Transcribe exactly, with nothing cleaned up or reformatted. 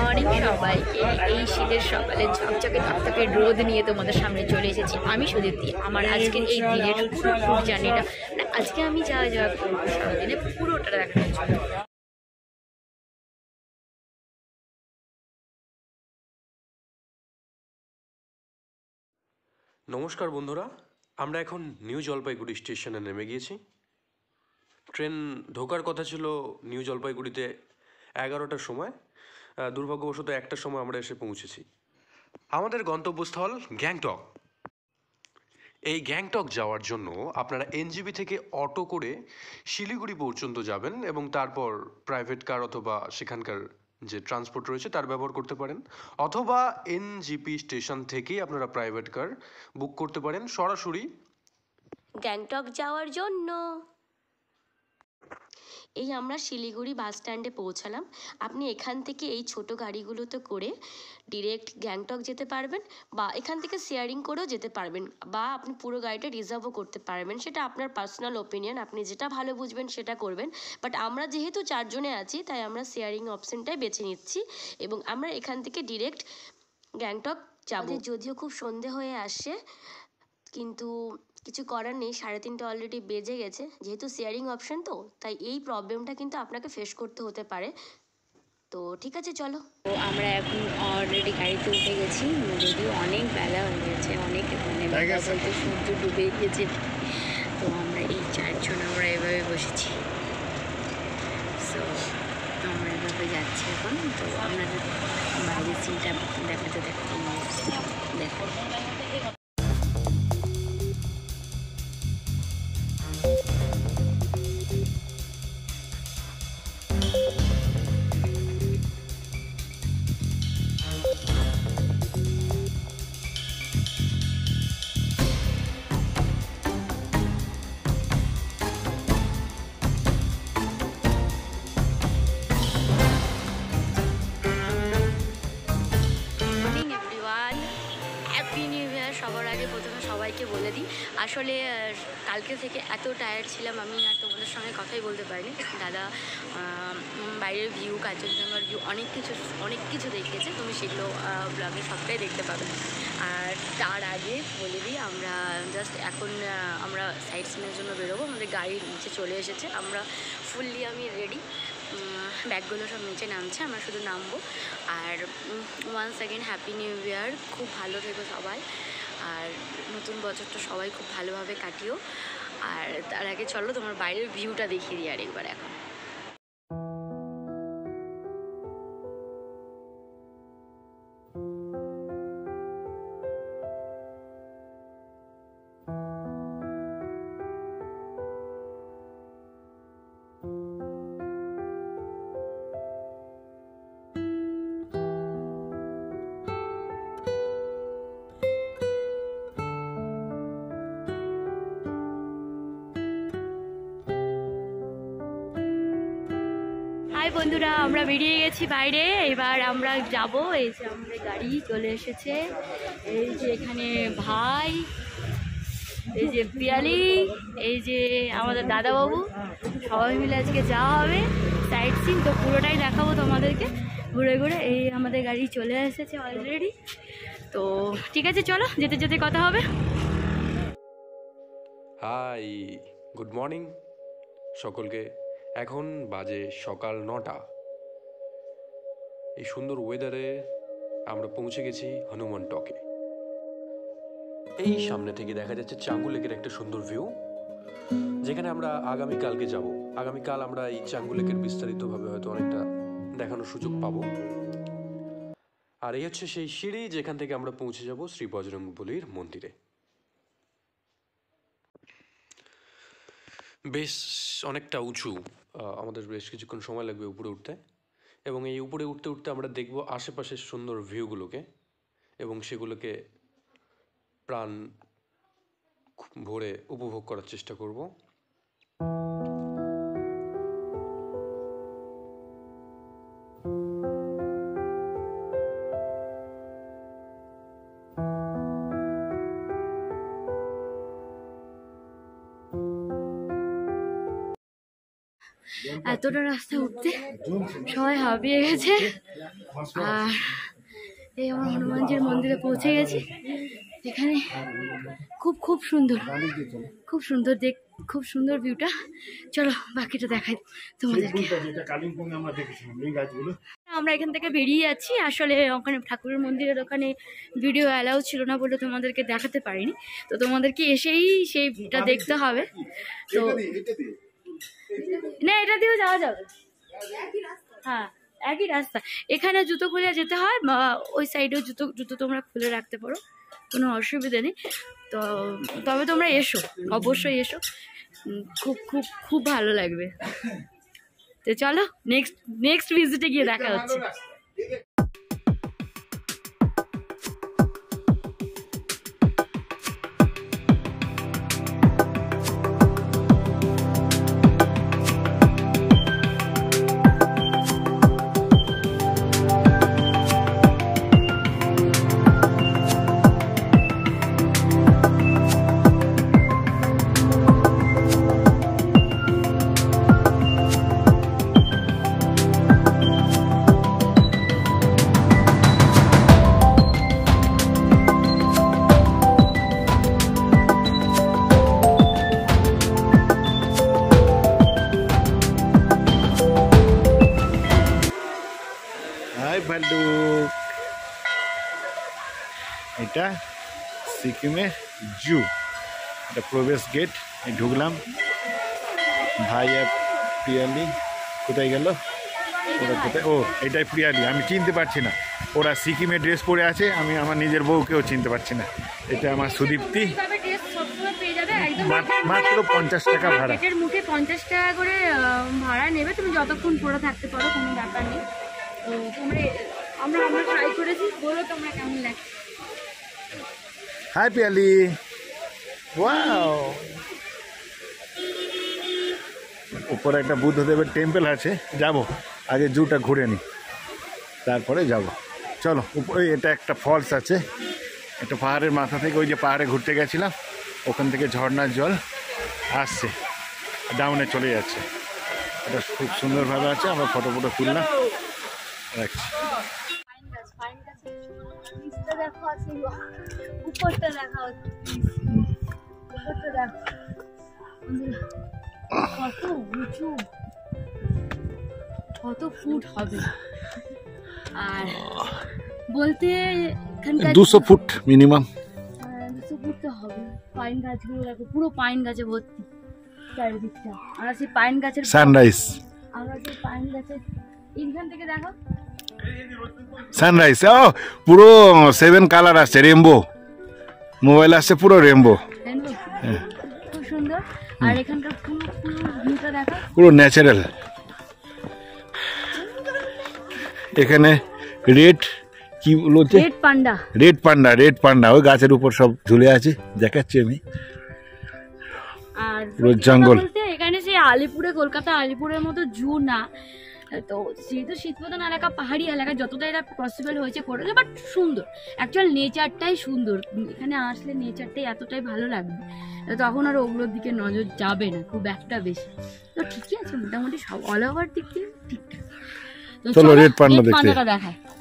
Morning সবাইকে। এই শীতের সকালে ঝকঝকে ধকধকে রোদ নিয়ে তোমাদের সামনে চলে এসেছি আমি সুদীপ্তি। আমার আজকের এই দিনের পুরো ট্যুর জার্নিটা মানে আজকে আমি যা যা করবো সারাদিনে পুরোটা দেখানোর জন্য। নমস্কার বন্ধুরা, আমরা এখন নিউ জলপাইগুড়ি স্টেশনে নেমে গিয়েছি। ট্রেন ঢোকার কথা ছিল নিউ জলপাইগুড়িতে এগারোটার সময়, দুর্ভাগ্যবশত একটার সময় আমরা এসে পৌঁছেছি। আমাদের গন্তব্যস্থল গ্যাংটক। এই গ্যাংটক যাওয়ার জন্য আপনারা এনজিবি থেকে অটো করে শিলিগুড়ি পর্যন্ত যাবেন এবং তারপর প্রাইভেট কার অথবা সেখানকার যে ট্রান্সপোর্ট রয়েছে তার ব্যবহার করতে পারেন, অথবা এনজিপি স্টেশন থেকেই আপনারা প্রাইভেট কার বুক করতে পারেন সরাসরি গ্যাংটক যাওয়ার জন্য। এই আমরা শিলিগুড়ি বাস স্ট্যান্ডে পৌঁছালাম। আপনি এখান থেকে এই ছোট গাড়িগুলোতে করে ডিরেক্ট গ্যাংটক যেতে পারবেন, বা এখান থেকে শেয়ারিং করেও যেতে পারবেন, বা আপনি পুরো গাড়িটা রিজার্ভও করতে পারবেন। সেটা আপনার পার্সোনাল ওপিনিয়ন, আপনি যেটা ভালো বুঝবেন সেটা করবেন। বাট আমরা যেহেতু চারজনে আছি তাই আমরা শেয়ারিং অপশনটাই বেছে নিচ্ছি এবং আমরা এখান থেকে ডিরেক্ট গ্যাংটক যাব। যদিও খুব সন্ধে হয়ে আসছে, কিন্তু কিছু করার নেই, সাড়ে তিনটে অলরেডি বেজে গেছে। যেহেতু শেয়ারিং অপশন তো তাই এই প্রবলেমটা কিন্তু আপনাকে ফেস করতে হতে পারে। তো ঠিক আছে, চলো। তো আমরা এখন অলরেডি গাড়িতে উঠে গেছি, যদিও অনেক বেলা হয়ে গেছে, অনেক মানে বলতে সূর্য ডুবে গিয়েছে। তো আমরা এই চারজন আমরা এভাবে বসেছি। সো আমরা এভাবে যাচ্ছি এখন। তো আমরা বাইরের সিনটা দেখাতে দেখাতে দেখো। সবার আগে প্রথমে সবাইকে বলে দিই, আসলে কালকে থেকে এত টায়ার্ড ছিলাম আমি আর তোমাদের সঙ্গে কথাই বলতে পারিনি। দাদা বাইরের ভিউ, কাঞ্চনজঙ্ঘার ভিউ, অনেক কিছু অনেক কিছু দেখিয়েছে, তুমি সেগুলো ব্লগে সবটাই দেখতে পাবে। আর তার আগে বলে দিই, আমরা জাস্ট এখন আমরা সাইট সিনের জন্য বেরোবো। আমাদের গাড়ি নিচে চলে এসেছে, আমরা ফুললি আমি রেডি। ব্যাগগুলো সব নিচে নামছে, আমরা শুধু নামবো। আর one second happy new year, খুব ভালো থেকো সবাই, আর নতুন বছরটা সবাই খুব ভালোভাবে কাটিও। আর তার আগে চলো তোমার বাইরের ভিউটা দেখিয়ে দিই আরেকবার এখন। হাই বন্ধুরা, আমরা বেরিয়ে গেছি বাইরে, এবার আমরা যাব। এই যে আমাদের গাড়ি চলে এসেছে, এই যে এখানে ভাই, এই যে পিয়ালি, এই যে আমাদের দাদাবাবু, সবাই মিলে আজকে যাওয়া হবে সাইট সিন। তো পুরোটাই দেখাবো তোমাদেরকে ঘুরে ঘুরে। এই আমাদের গাড়ি চলে এসেছে অলরেডি। তো ঠিক আছে, চলো যেতে যেতে কথা হবে। হাই, গুড মর্নিং সকলকে। এখন বাজে সকাল নটা। এই সুন্দর ওয়েদারে আমরা পৌঁছে গেছি হনুমান টকে। এই সামনে থেকে দেখা যাচ্ছে চাঙ্গু লেকের একটা সুন্দর ভিউ, যেখানে আমরা আগামীকালকে যাব। আগামীকাল আমরা এই চাঙ্গু লেকের বিস্তারিতভাবে হয়তো অনেকটা দেখানোর সুযোগ পাবো। আর এই হচ্ছে সেই সিঁড়ি যেখান থেকে আমরা পৌঁছে যাব শ্রী বজরংবলীর মন্দিরে। বেশ অনেকটা উঁচু, আমাদের বেশ কিছুক্ষণ সময় লাগবে উপরে উঠতে, এবং এই উপরে উঠতে উঠতে আমরা দেখব আশেপাশের সুন্দর ভিউগুলোকে এবং সেগুলোকে প্রাণ ভরে উপভোগ করার চেষ্টা করব। এতটা রাস্তা উঠতে সবাই হাঁপিয়ে গেছে। আর এই আমার হনুমানজির মন্দিরে পৌঁছে গেছি। এখানে খুব খুব সুন্দর, খুব সুন্দর দেখ, খুব সুন্দর ভিউটা। চলো বাকিটা দেখাই তোমাদেরকে। আমরা এখান থেকে বেরিয়ে যাচ্ছি। আসলে ওখানে ঠাকুরের মন্দিরের ওখানে ভিডিও অ্যালাউ ছিল না বলে তোমাদেরকে দেখাতে পারিনি, তো তোমাদেরকে এসেই সেইটা দেখতে হবে। তো না, এটা দিয়েও যাওয়া যাবে, হ্যাঁ একই রাস্তা। এখানে জুতো খুলে যেতে হয়, বা ওই সাইডেও জুতো জুতো তোমরা খুলে রাখতে পারো, কোনো অসুবিধা নেই। তো তবে তোমরা এসো, অবশ্যই এসো, খুব খুব খুব ভালো লাগবে। তো চলো নেক্সট নেক্সট ভিজিটে গিয়ে দেখা হচ্ছে। এটা সিকিমে জু, এটা প্রবেশ গেট। ঢুকলাম। ভাই আর প্রিয়ালি কোথায় গেল? ওরা কোথায়? ও এটাই প্রিয়ালি, আমি চিনতে পারছি না। ওরা সিকিমে ড্রেস পরে আছে, আমি আমার নিজের বউকেও চিনতে পারছি না। এটা আমার সুদীপ্তি। মাত্র পঞ্চাশ টাকা ভাড়া, এটার মুখে পঞ্চাশ টাকা করে ভাড়া নেবে, তুমি যতক্ষণ পরে থাকতে পারো, কোনো ব্যাপার নেই। তো তোমরা আমরা আমরা ট্রাই করেছি, বলো তোমরা কেমন লাগছে। Hi Piyali, wow. উপরে একটা বুদ্ধদেবের টেম্পল আছে, যাব আগে জুটা ঘুরে নি, তারপরে যাব। চলো উপরে এটা একটা ফলস আছে, একটা পাহাড়ের মাথা থেকে, ওই যে পাহাড়ে ঘুরতে গেছিলাম ওখান থেকে ঝর্ণার জল আসছে, ডাউনে চলে যাচ্ছে। এটা খুব সুন্দরভাবে আছে, আমরা ফটো ফটো তুললাম, রাখছি। উপরটা দেখা হচ্ছে, উপরটা দেখো কত উঁচু, কত ফুট হবে। আর বলতে দুশো ফুট মিনিমাম, দুশো ফুট তো হবে। পাইন গাছগুলো দেখো, পুরো পাইন গাছে ভর্তি চারিদিকটা। আমরা সেই পাইন গাছের সানরাইজ, আমরা সেই পাইন গাছের এইখান থেকে দেখো সানরাইজ। ও পুরো সেভেন কালার আসছে, রেমবো মোবাইল আসছে, পুরো রেমবো, খুব সুন্দর। আর এখানকার পুরো পুরো ভিউটা দেখো, পুরো ন্যাচারাল। এখানে রেড কি বলছে, red panda, red panda, red panda ওই গাছের উপর সব ঝুলে আছে, দেখাচ্ছি আমি। আর পুরো জঙ্গল। এখানে সেই আলিপুরে, কলকাতা আলিপুরের মতো জু না, তো যেহেতু শীতপ্রধান এলাকা, পাহাড়ি এলাকা, যতটা এটা পসিবল হয়েছে করেছে, বাট সুন্দর। অ্যাকচুয়াল নেচারটাই সুন্দর, এখানে আসলে নেচারটাই এতটাই ভালো লাগবে, তখন আর ওগুলোর দিকে নজর যাবে না খুব একটা বেশি। তো ঠিকই আছে মোটামুটি, সব অল ওভার দিক দিয়ে ঠিকঠাক। চলো রেড পান্ডা দেখতে দেখায়।